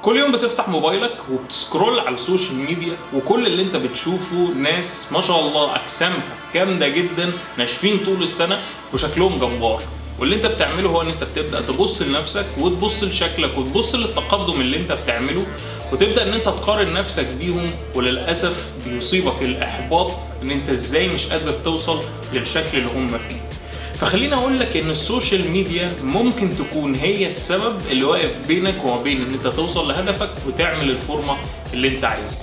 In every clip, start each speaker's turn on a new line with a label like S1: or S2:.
S1: كل يوم بتفتح موبايلك وبتسكرول على السوشيال ميديا، وكل اللي انت بتشوفه ناس ما شاء الله اجسامها جامده جدا، ناشفين طول السنه وشكلهم جبار. واللي انت بتعمله هو ان انت بتبدا تبص لنفسك وتبص لشكلك وتبص للتقدم اللي انت بتعمله، وتبدا ان انت تقارن نفسك بيهم، وللاسف بيصيبك الاحباط ان انت ازاي مش قادر توصل للشكل اللي هم فيه. فخليني اقول لك ان السوشيال ميديا ممكن تكون هي السبب اللي واقف بينك وما بين ان انت توصل لهدفك وتعمل الفورمه اللي انت عايزها.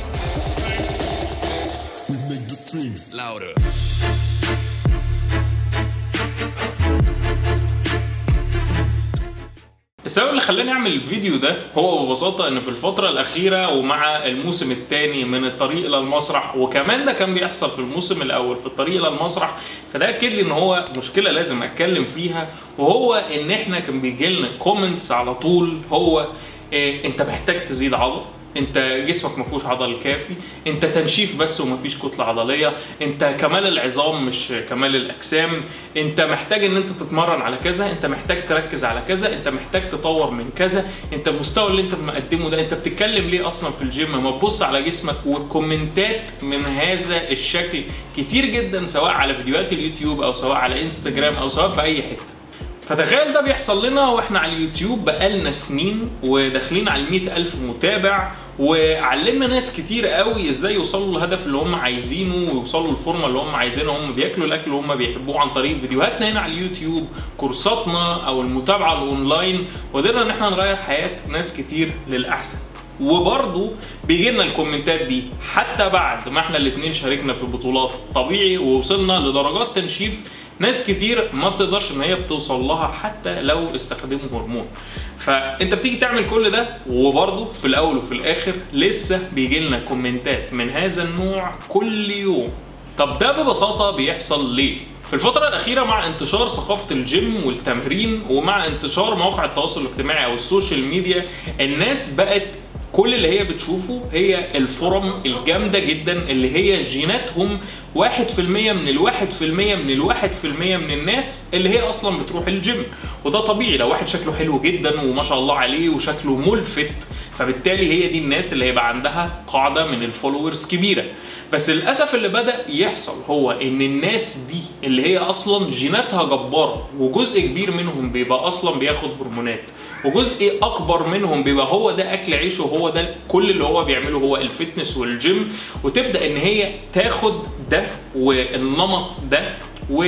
S1: السبب اللي خلاني اعمل الفيديو ده هو ببساطه ان في الفتره الاخيره ومع الموسم الثاني من الطريق الى المسرح، وكمان ده كان بيحصل في الموسم الاول في الطريق الى المسرح، فده اكد لي ان هو مشكله لازم اتكلم فيها. وهو ان احنا كان بيجي لنا كومنتس على طول، هو انت محتاج تزيد عضل، انت جسمك ما فيهوش عضل كافي، انت تنشيف بس وما فيش كتله عضليه، انت كمال العظام مش كمال الاجسام، انت محتاج ان انت تتمرن على كذا، انت محتاج تركز على كذا، انت محتاج تطور من كذا، انت المستوى اللي انت مقدمه ده انت بتتكلم ليه اصلا في الجيم؟ ما تبص على جسمك. والكومنتات من هذا الشكل كتير جدا، سواء على فيديوهات اليوتيوب او سواء على انستجرام او سواء في اي حته. فتخيل ده بيحصل لنا واحنا على اليوتيوب بقالنا سنين وداخلين على 100,000 متابع، وعلمنا ناس كتير قوي ازاي يوصلوا للهدف اللي هم عايزينه ويوصلوا للفورمه اللي هم عايزينها. هم بياكلوا الاكل اللي هم بيحبوه عن طريق فيديوهاتنا هنا على اليوتيوب، كورساتنا او المتابعه الاونلاين، وقدرنا ان احنا نغير حياه ناس كتير للاحسن. وبرضه بيجي لنا الكومنتات دي حتى بعد ما احنا الاثنين شاركنا في بطولات طبيعي ووصلنا لدرجات تنشيف ناس كتير ما بتقدرش ان هي بتوصل لها حتى لو استخدموا هرمون. فانت بتيجي تعمل كل ده وبرضه في الاول وفي الاخر لسه بيجي لنا كومنتات من هذا النوع كل يوم. طب ده ببساطه بيحصل ليه؟ في الفترة الأخيرة مع انتشار ثقافة الجيم والتمرين ومع انتشار مواقع التواصل الاجتماعي أو السوشيال ميديا، الناس بقت كل اللي هي بتشوفه هي الفورم الجامدة جدا اللي هي جيناتهم 1% من 1% من 1% من الناس اللي هي أصلا بتروح الجيم. وده طبيعي، لو واحد شكله حلو جدا وما شاء الله عليه وشكله ملفت، فبالتالي هي دي الناس اللي هيبقى عندها قاعدة من الفولورز كبيرة. بس للأسف اللي بدأ يحصل هو إن الناس دي اللي هي أصلا جيناتها جبارة، وجزء كبير منهم بيبقى أصلا بياخد هرمونات، وجزء أكبر منهم بيبقى هو ده أكل عيشه وهو ده كل اللي هو بيعمله هو الفتنس والجيم، وتبدأ إن هي تاخد ده والنمط ده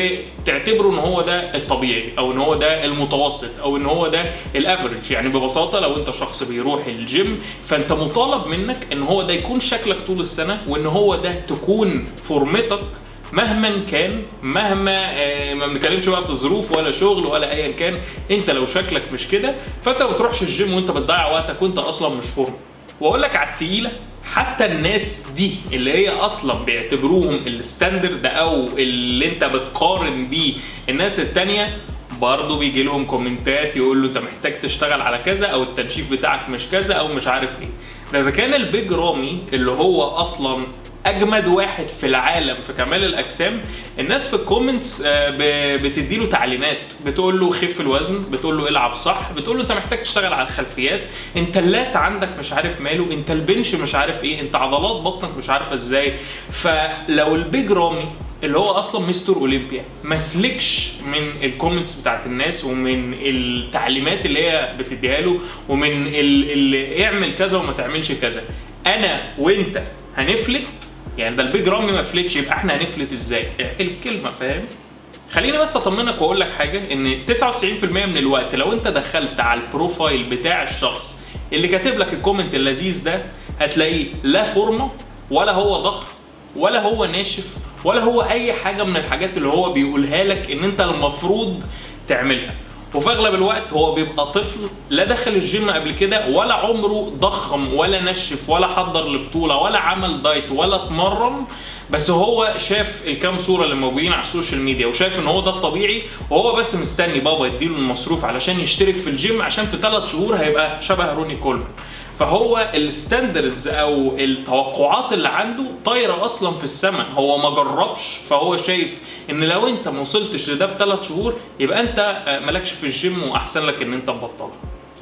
S1: وتعتبره ان هو ده الطبيعي او ان هو ده المتوسط او ان هو ده الافريج. يعني ببساطه لو انت شخص بيروح الجيم فانت مطالب منك ان هو ده يكون شكلك طول السنه، وان هو ده تكون فورمتك مهما كان، مهما ما بنتكلمش بقى في ظروف ولا شغل ولا ايا كان. انت لو شكلك مش كده فانت ما بتروحش الجيم وانت بتضيع وقتك وانت اصلا مش فورم. واقول لك على التقيله، حتى الناس دي اللي هي اصلا بيعتبروهم الستاندرد او اللي انت بتقارن بيه الناس التانية، برضه بيجي لهم كومنتات يقول له انت محتاج تشتغل على كذا او التنشيف بتاعك مش كذا او مش عارف ايه. ده اذا كان البيج رامي اللي هو اصلا اجمد واحد في العالم في كمال الاجسام، الناس في الكومنتس بتديله تعليمات، بتقول له خف الوزن، بتقول له العب صح، بتقول له انت محتاج تشتغل على الخلفيات، انت اللات عندك مش عارف ماله، انت البنش مش عارف ايه، انت عضلات بطنك مش عارفه ازاي. فلو البيج رامي اللي هو اصلا مستر اولمبيا ما سلكش من الكومنتس بتاعت الناس ومن التعليمات اللي هي بتديها له ومن اللي اعمل كذا وما تعملش كذا، انا وانت هنفلت. يعني ده البيج رامي ما فلتش، يبقى احنا هنفلت ازاي؟ الكلمه فاهم؟ خليني بس اطمنك واقول لك حاجه، ان 99% من الوقت لو انت دخلت على البروفايل بتاع الشخص اللي كاتب لك الكومنت اللذيذ ده، هتلاقيه لا فورمه ولا هو ضخم ولا هو ناشف ولا هو اي حاجه من الحاجات اللي هو بيقولها لك ان انت المفروض تعملها. وفي اغلب الوقت هو بيبقى طفل لا دخل الجيم قبل كده ولا عمره ضخم ولا نشف ولا حضر لبطوله ولا عمل دايت ولا اتمرن، بس هو شاف الكام صوره اللي موجودين على السوشيال ميديا وشايف ان هو ده الطبيعي، وهو بس مستني بابا يديله المصروف علشان يشترك في الجيم عشان في 3 شهور هيبقى شبه روني كولمان. فهو الستاندردز او التوقعات اللي عنده طايره اصلا في السماء، هو ما جربش، فهو شايف ان لو انت ما وصلتش لده في 3 شهور يبقى انت مالكش في الجيم واحسن لك ان انت تبطله.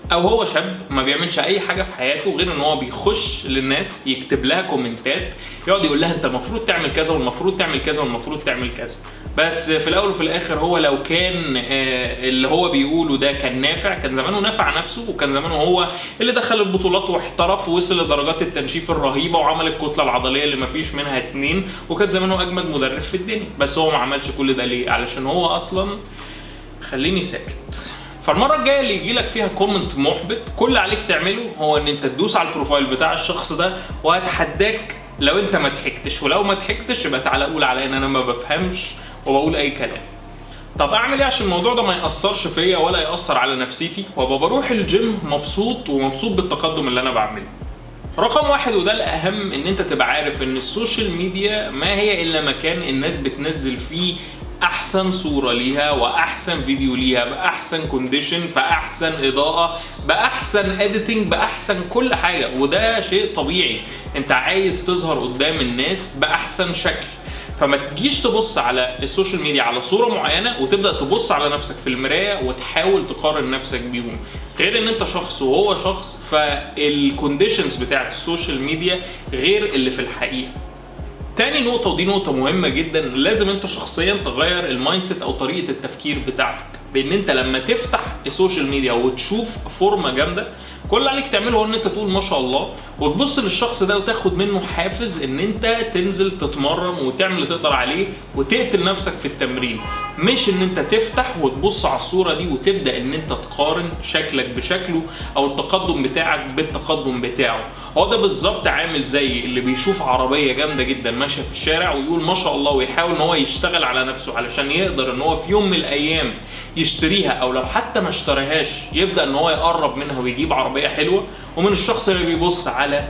S1: او هو شاب ما بيعملش اي حاجه في حياته غير ان هو بيخش للناس يكتب لها كومنتات، يقعد يقول لها انت المفروض تعمل كذا والمفروض تعمل كذا والمفروض تعمل كذا. بس في الاول وفي الاخر هو لو كان اللي هو بيقوله ده كان نافع، كان زمانه نفع نفسه، وكان زمانه هو اللي دخل البطولات واحترف ووصل لدرجات التنشيف الرهيبه وعمل الكتله العضليه اللي ما فيش منها اتنين، وكان زمانه اجمد مدرب في الدنيا. بس هو ما عملش كل ده ليه؟ علشان هو اصلا خليني ساكت. فالمره الجايه اللي يجي لك فيها كومنت محبط، كل اللي عليك تعمله هو ان انت تدوس على البروفايل بتاع الشخص ده، وهتحداك لو انت ما ضحكتش، ولو ما ضحكتش يبقى تعالى قول عليا ان انا ما بفهمش وبقول اي كلام. طب اعمل ايه عشان الموضوع ده ما ياثرش فيا ولا ياثر على نفسيتي وابقى بروح الجيم مبسوط ومبسوط بالتقدم اللي انا بعمله؟ رقم واحد وده الاهم، ان انت تبقى عارف ان السوشيال ميديا ما هي الا مكان الناس بتنزل فيه احسن صوره ليها واحسن فيديو ليها باحسن كونديشن، باحسن اضاءه، باحسن اديتنج، باحسن كل حاجه. وده شيء طبيعي، انت عايز تظهر قدام الناس باحسن شكل. فما تجيش تبص على السوشيال ميديا على صوره معينه وتبدا تبص على نفسك في المرايه وتحاول تقارن نفسك بيهم، غير ان انت شخص وهو شخص، فالكونديشنز بتاعت السوشيال ميديا غير اللي في الحقيقه. تاني نقطة، ودي نقطة مهمة جدا، لازم انت شخصيا تغير المايند سيت او طريقة التفكير بتاعتك، بان انت لما تفتح السوشيال ميديا وتشوف فورمة جامدة، كل اللي عليك تعمله هو ان انت تقول ما شاء الله، وتبص للشخص ده وتاخد منه حافز ان انت تنزل تتمرن وتعمل اللي تقدر عليه وتقتل نفسك في التمرين، مش ان انت تفتح وتبص على الصورة دي وتبدأ ان انت تقارن شكلك بشكله او التقدم بتاعك بالتقدم بتاعه. هو ده بالظبط عامل زي اللي بيشوف عربية جامدة جدا ماشية في الشارع ويقول ما شاء الله، ويحاول ان هو يشتغل على نفسه علشان يقدر ان هو في يوم من الايام يشتريها، او لو حتى ما اشتراهاش يبدأ ان هو يقرب منها ويجيب عربية حلوة، ومن الشخص اللي بيبص على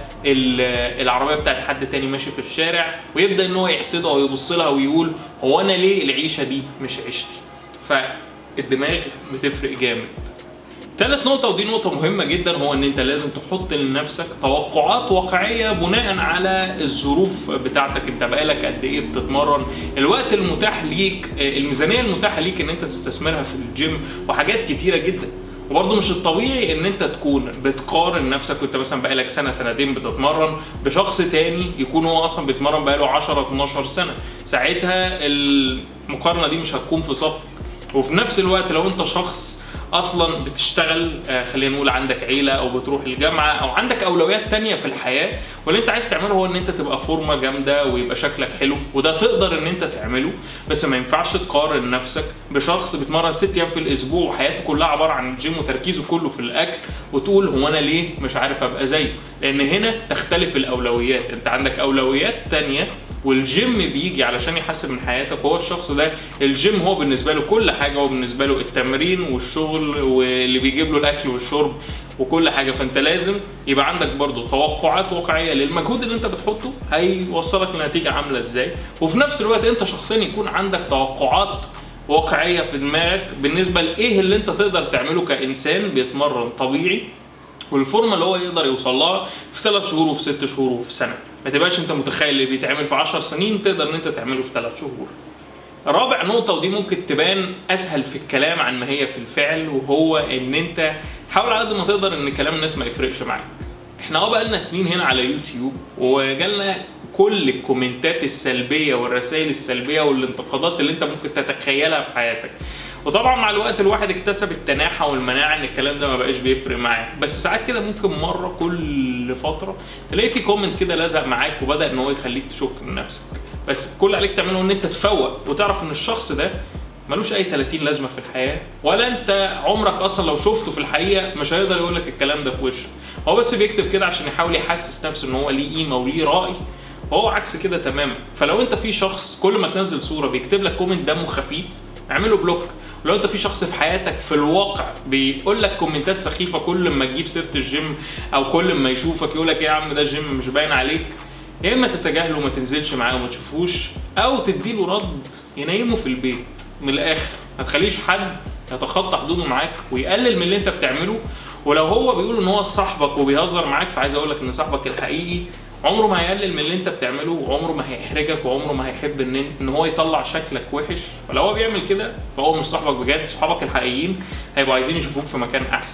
S1: العربية بتاعت حد تاني ماشي في الشارع ويبدأ ان هو يحسدها ويبص لها ويقول هو انا ليه العيشة دي مش عيشتي؟ فالدماغ بتفرق جامد. تالت نقطة ودي نقطة مهمة جدا، هو ان انت لازم تحط لنفسك توقعات واقعية بناء على الظروف بتاعتك. انت بقالك قد ايه بتتمرن، الوقت المتاح ليك، الميزانية المتاحة ليك ان انت تستثمرها في الجيم، وحاجات كتيرة جدا. وبرضه مش الطبيعي ان انت تكون بتقارن نفسك وانت مثلا بقالك سنة سنتين بتتمرن بشخص تاني يكون هو اصلا بيتمرن بقاله 10 12 سنة، ساعتها المقارنة دي مش هتكون في صفك. وفي نفس الوقت لو انت شخص اصلا بتشتغل، خلينا نقول عندك عيله او بتروح الجامعه او عندك اولويات تانية في الحياه، واللي انت عايز تعمله هو ان انت تبقى فورمه جامده ويبقى شكلك حلو، وده تقدر ان انت تعمله، بس ما ينفعش تقارن نفسك بشخص بيتمرن 6 ايام في الاسبوع وحياته كلها عباره عن الجيم وتركيزه كله في الاكل وتقول هو انا ليه مش عارف ابقى زيه. لان هنا تختلف الاولويات، انت عندك اولويات تانية والجيم بيجي علشان يحسن من حياتك، وهو الشخص ده الجيم هو بالنسبه له كل حاجه، هو بالنسبه له التمرين والشغل واللي بيجيب له الاكل والشرب وكل حاجه. فانت لازم يبقى عندك برضو توقعات واقعيه للمجهود اللي انت بتحطه هيوصلك لنتيجه عامله ازاي، وفي نفس الوقت انت شخصيا يكون عندك توقعات واقعيه في دماغك بالنسبه لايه اللي انت تقدر تعمله كانسان بيتمرن طبيعي، والفورمه اللي هو يقدر يوصل لها في 3 شهور وفي 6 شهور وفي سنه. ما تبقاش انت متخيل اللي بيتعمل في 10 سنين تقدر ان انت تعمله في 3 شهور. رابع نقطة ودي ممكن تبان اسهل في الكلام عن ما هي في الفعل، وهو ان انت حاول على قد ما تقدر ان كلام الناس ما يفرقش معاك. احنا بقالنا سنين هنا على يوتيوب وجالنا كل الكومنتات السلبية والرسائل السلبية والانتقادات اللي انت ممكن تتخيلها في حياتك، وطبعا مع الوقت الواحد اكتسب التناحة والمناعة ان الكلام ده ما بقاش بيفرق معاه. بس ساعات كده ممكن مرة كل فترة تلاقي في كومنت كده لزق معاك وبدأ ان هو يخليك تشك من نفسك، بس كل عليك تعمله ان انت تفوق وتعرف ان الشخص ده ملوش اي 30 لازمه في الحياه، ولا انت عمرك اصلا لو شفته في الحقيقه مش هيقدر يقول لك الكلام ده في وشك. هو بس بيكتب كده عشان يحاول يحسس نفسه ان هو ليه قيمه وليه راي، وهو عكس كده تماما. فلو انت في شخص كل ما تنزل صوره بيكتب لك كومنت دمه خفيف اعمله بلوك. ولو انت في شخص في حياتك في الواقع بيقول لك كومنتات سخيفه كل ما تجيب سيره الجيم او كل ما يشوفك يقول لك ايه يا عم ده الجيم مش باين عليك، يا اما تتجاهله وما تنزلش معاه وما تشوفوش، او تديله رد ينيمه في البيت. من الاخر ما تخليش حد يتخطى حدوده معاك ويقلل من اللي انت بتعمله. ولو هو بيقول ان هو صاحبك وبيهزر معاك، فعايز اقول لك ان صاحبك الحقيقي عمره ما هيقلل من اللي انت بتعمله، وعمره ما هيحرجك، وعمره ما هيحب ان هو يطلع شكلك وحش. ولو هو بيعمل كده فهو مش صاحبك بجد. صحابك الحقيقيين هيبقوا عايزين يشوفوك في مكان احسن.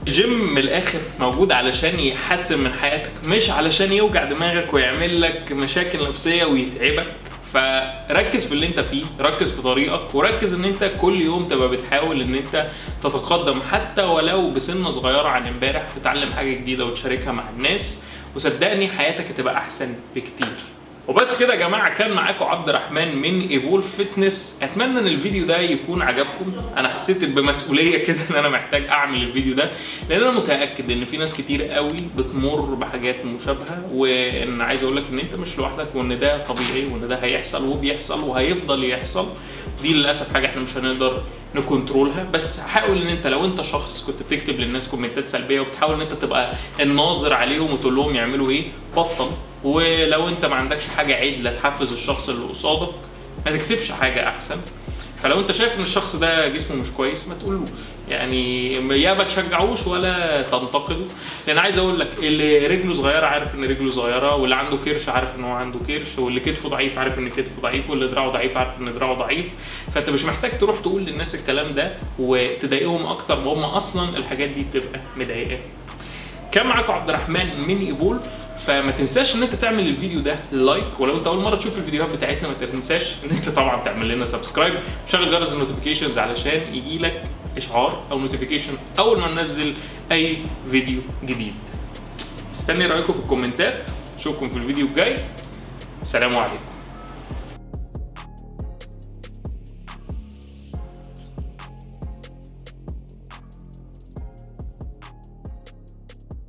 S1: الجيم من الاخر موجود علشان يحسن من حياتك، مش علشان يوجع دماغك ويعمل لك مشاكل نفسيه ويتعبك. فركز في اللي انت فيه، ركز في طريقك، وركز ان انت كل يوم تبقى بتحاول ان انت تتقدم حتى ولو بسنه صغيره عن امبارح، تتعلم حاجه جديده وتشاركها مع الناس، وصدقني حياتك هتبقى احسن بكتير. وبس كده يا جماعه، كان معاكم عبد الرحمن من ايفولف فيتنس. اتمنى ان الفيديو ده يكون عجبكم. انا حسيت بمسؤوليه كده ان انا محتاج اعمل الفيديو ده، لان انا متاكد ان في ناس كتير قوي بتمر بحاجات مشابهه، وان عايز اقول لك ان انت مش لوحدك، وان ده طبيعي، وان ده هيحصل وبيحصل وهيفضل يحصل. دي للاسف حاجه احنا مش هنقدر نكنترولها. بس حاول ان انت لو انت شخص كنت بتكتب للناس كومنتات سلبيه وبتحاول ان انت تبقى الناظر عليهم وتقول لهم يعملوا ايه، بطل. ولو انت ما عندكش حاجه عدله تحفز الشخص اللي قصادك، ما تكتبش حاجه احسن. فلو انت شايف ان الشخص ده جسمه مش كويس، ما تقولوش، يعني يا ما تشجعوش ولا تنتقده. لان عايز اقول لك، اللي رجله صغيره عارف ان رجله صغيره، واللي عنده كرش عارف ان هو عنده كرش، واللي كتفه ضعيف عارف ان كتفه ضعيف، واللي دراعه ضعيف عارف ان دراعه ضعيف. فانت مش محتاج تروح تقول للناس الكلام ده وتضايقهم اكتر، وهم اصلا الحاجات دي بتبقى مضايقاهم. كان معاكم عبد الرحمن من ايفولف. فما تنساش ان انت تعمل الفيديو ده لايك، ولو انت اول مره تشوف الفيديوهات بتاعتنا ما تنساش ان انت طبعا تعمل لنا سبسكرايب، وشغل جرس النوتيفيكيشنز علشان يجيلك اشعار او نوتيفيكيشن اول ما ننزل اي فيديو جديد. مستني رايكم في الكومنتات. اشوفكم في الفيديو الجاي. سلام عليكم.